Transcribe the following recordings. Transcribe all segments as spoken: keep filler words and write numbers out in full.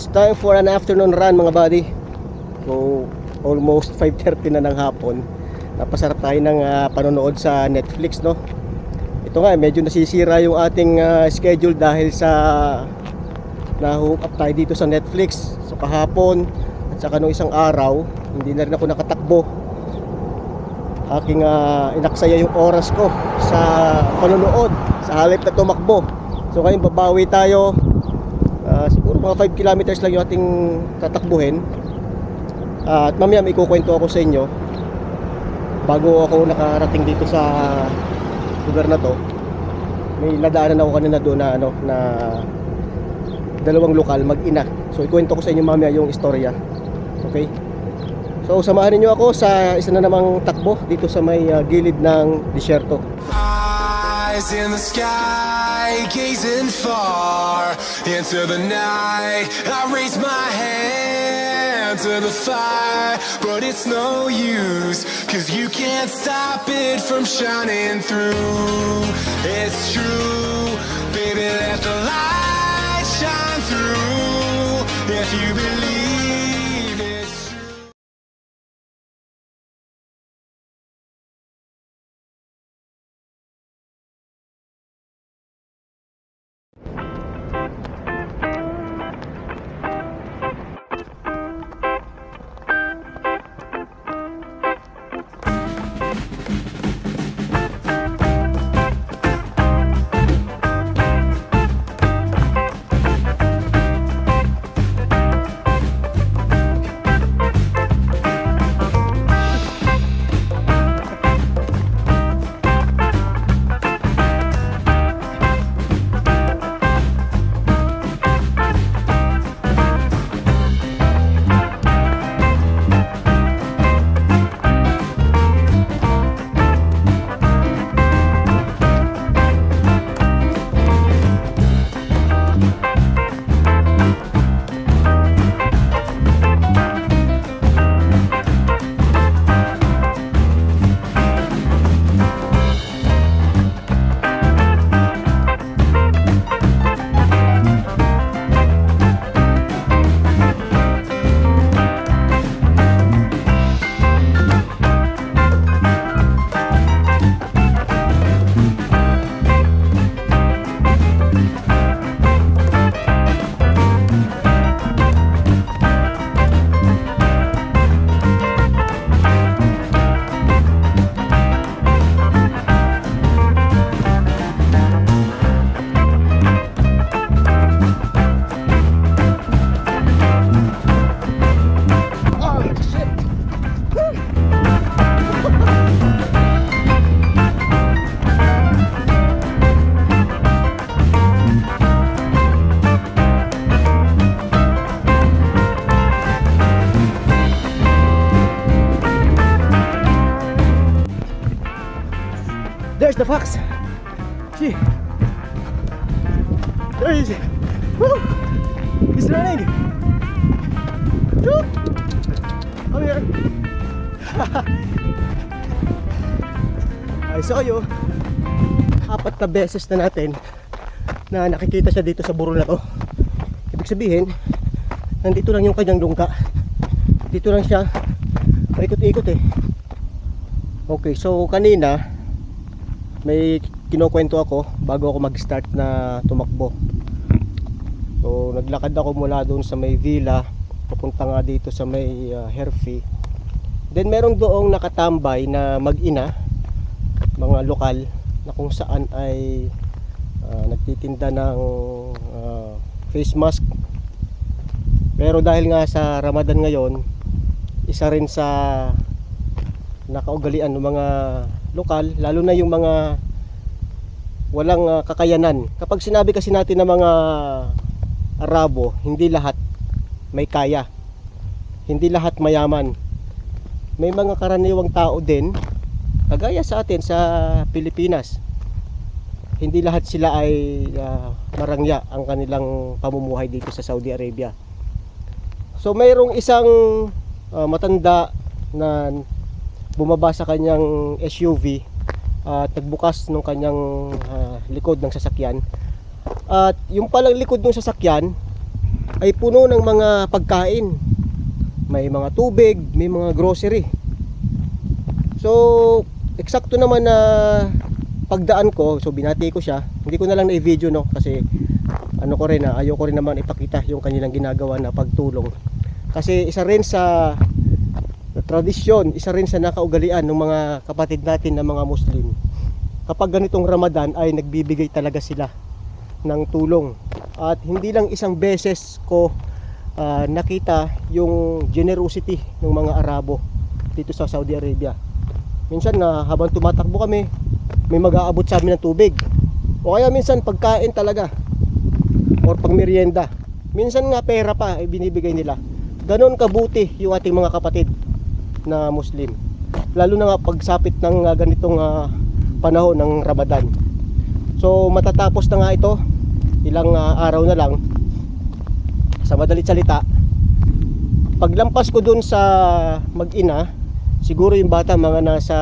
It's time for an afternoon run mga buddy. So almost five thirty na ng hapon. Napasarap tayo ng uh, panonood sa Netflix, no. Ito nga, medyo nasisira yung ating uh, schedule dahil sa na-hook up tayo dito sa Netflix. So kahapon at saka nung isang araw, hindi na rin ako nakatakbo. Aking uh, inaksaya yung oras ko sa panonood sa halip na tumakbo. So ngayon babawi tayo. Uh, siguro mga five kilometers lang yung ating tatakbuhin. uh, At mamaya may ikukwento ako sa inyo bago ako nakarating dito sa lugar na to. May ladaanan ako kanina doon na, ano, na dalawang lokal mag-ina. So ikukwento ko sa inyo mamaya yung istorya. Okay? So samahan niyo ako sa isa na namang takbo dito sa may uh, gilid ng disyerto. Eyes in the sky, gazing far into the night. I raise my hand to the fire, but it's no use, cause you can't stop it from shining through. It's true, baby, let the light shine through. If you believe it's true. There's the fox. See, there he is. Woo! He's running. Woo! Come here. I saw you. Apat na beses na natin na nakikita siya dito sa burol na to. Ibig sabihin, nandito lang yung kanyang lungka. Dito lang siya paikot-ikot eh. Okay, so kanina may kinukwento ako bago ako mag-start na tumakbo. So naglakad ako mula doon sa may villa papunta nga dito sa may uh, Herfy. Then meron doong nakatambay na mag-ina, mga lokal na kung saan ay uh, nagtitinda ng uh, face mask. Pero dahil nga sa Ramadan ngayon, isa rin sa nakaugalian ng mga lokal, lalo na yung mga walang uh, kakayanan. Kapag sinabi kasi natin ng mga Arabo, hindi lahat may kaya, hindi lahat mayaman. May mga karaniwang tao din, kagaya sa atin sa Pilipinas, hindi lahat sila ay uh, marangya ang kanilang pamumuhay dito sa Saudi Arabia. So mayroong isang uh, matanda na bumaba sa kanyang S U V at uh, nagbukas ng kanyang uh, likod ng sasakyan, at yung palang likod ng sasakyan ay puno ng mga pagkain. May mga tubig, may mga grocery. So eksakto naman na pagdaan ko, so binati ko siya. Hindi ko na lang na-video, no, kasi ano ko rin, ayaw ko rin naman ipakita yung kanilang ginagawa na pagtulong. Kasi isa rin sa tradisyon, isa rin sa nakaugalian ng mga kapatid natin na mga Muslim. Kapag ganitong Ramadan ay nagbibigay talaga sila ng tulong. At hindi lang isang beses ko uh, nakita yung generosity ng mga Arabo dito sa Saudi Arabia. Minsan na habang tumatakbo kami, may mag-aabot sa amin ng tubig, o kaya minsan pagkain talaga or pang merienda. Minsan nga pera pa ay binibigay nila. Ganon kabuti yung ating mga kapatid na Muslim, lalo na nga pagsapit ng uh, ganitong uh, panahon ng Ramadan. So matatapos na nga ito, ilang uh, araw na lang. Sa madalit salita, paglampas ko dun sa mag-ina, siguro yung bata mga nasa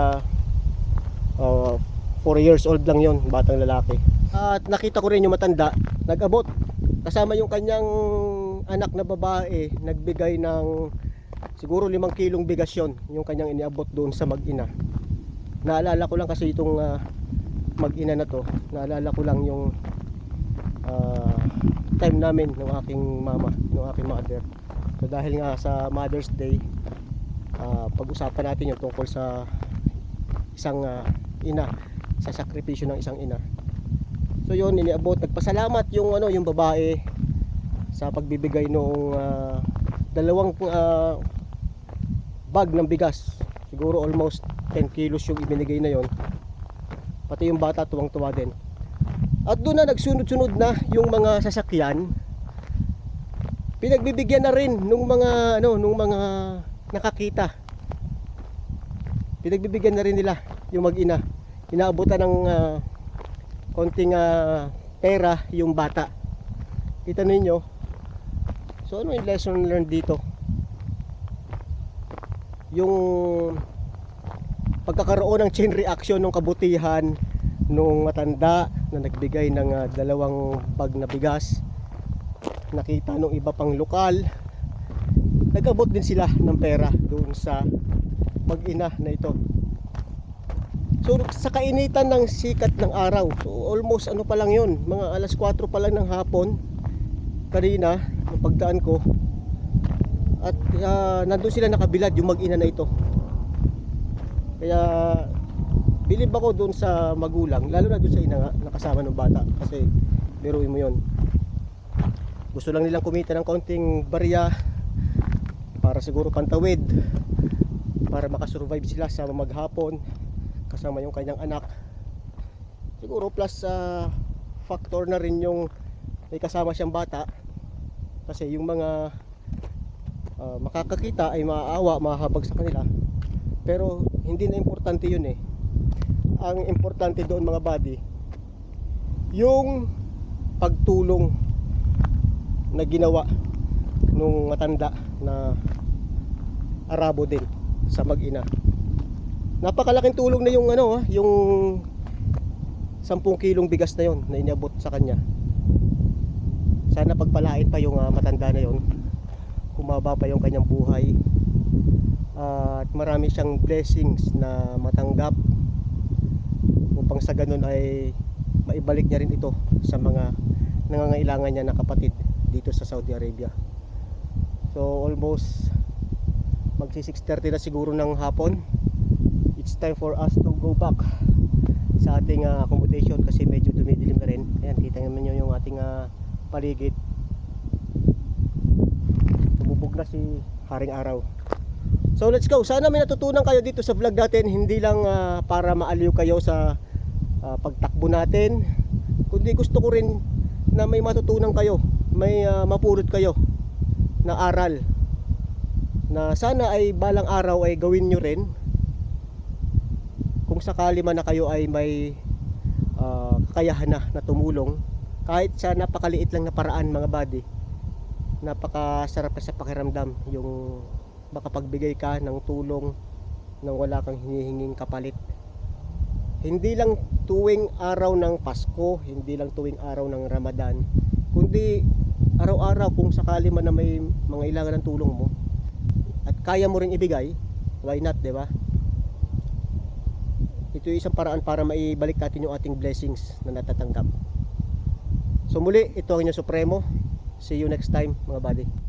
uh, four years old lang yon, batang lalaki. At nakita ko rin yung matanda, nag-abot kasama yung kanyang anak na babae, nagbigay ng siguro limang kilong bigas yun, yung kanyang iniabot doon sa mag-ina. Naalala ko lang kasi itong uh, mag-ina na to, naalala ko lang yung uh, time namin ng aking mama, ng aking mother. So dahil nga sa Mother's Day, uh, pag-usapan natin yung tungkol sa isang uh, ina, sa sakripisyo ng isang ina. So yun, iniabot, nagpasalamat yung ano, yung babae sa pagbibigay noong uh, dalawang uh, bag ng bigas. Siguro almost ten kilos yung ibinigay na yon. Pati yung bata tuwang-tuwa din. At doon na nagsunod-sunod na yung mga sasakyan. Pinagbibigyan na rin nung mga ano, nung mga nakakita. Pinagbibigyan na rin nila yung mag-ina. Inaabutan ng uh, konting uh, pera yung bata. Kita ninyo. So ano yung lesson learned dito? Yung pagkakaroon ng chain reaction ng kabutihan nung matanda na nagbigay ng uh, dalawang bag na bigas. Nakita nung iba pang lokal, nag-abot din sila ng pera doon sa mag-ina na ito. So sa kainitan ng sikat ng araw, so almost ano pa lang yun, mga alas kwatro pa lang ng hapon kanina, ng pagdaan ko. At uh, nandun sila nakabilad yung mag-ina na ito. Kaya bilib ako doon sa magulang, lalo na doon sa ina nga, nakasama ng bata. Kasi biruin mo yun, gusto lang nilang kumita ng kaunting barya para siguro pantawid, para makasurvive sila sa maghapon kasama yung kanyang anak. Siguro plus uh, factor na rin yung may kasama siyang bata, kasi yung mga uh, makakakita ay maaawa, mahahabag sa kanila. Pero hindi na importante yun eh. Ang importante doon mga buddy, yung pagtulong na ginawa nung matanda na Arabo din sa mag-ina. Napakalaking tulong na yung ano, yung sampung kilong bigas na yon na inabot sa kanya. Sana pagpalain pa yung uh, matanda na yon, humaba pa yung kanyang buhay, uh, at marami siyang blessings na matanggap upang sa ganun ay maibalik niya rin ito sa mga nangangailangan niya na kapatid dito sa Saudi Arabia. So almost magsi six thirty na siguro ng hapon. It's time for us to go back sa ating uh, accommodation kasi medyo dumidilim na rin. Ayan, kita naman nyo yung ating uh, paligid. Tumubog na si Haring Araw. So let's go. Sana may natutunan kayo dito sa vlog natin. Hindi lang uh, para maaliw kayo sa uh, pagtakbo natin, kundi gusto ko rin na may matutunan kayo, may uh, mapulot kayo na aral na sana ay balang araw ay gawin nyo rin kung sakali man na kayo ay may uh, kakayahan na, na tumulong kahit sa napakaliit lang na paraan mga buddy. Napakasarap na sa pakiramdam yung makapagbigay ka ng tulong nang wala kang hinihinging kapalit. Hindi lang tuwing araw ng Pasko, hindi lang tuwing araw ng Ramadan, kundi araw-araw araw kung sakali man na may mga ilangan ng tulong mo at kaya mo ring ibigay, why not, di ba? Ito yung isang paraan para maibalik natin yung ating blessings na natatanggap. So muli, ito ang inyong Supremo. See you next time mga buddy.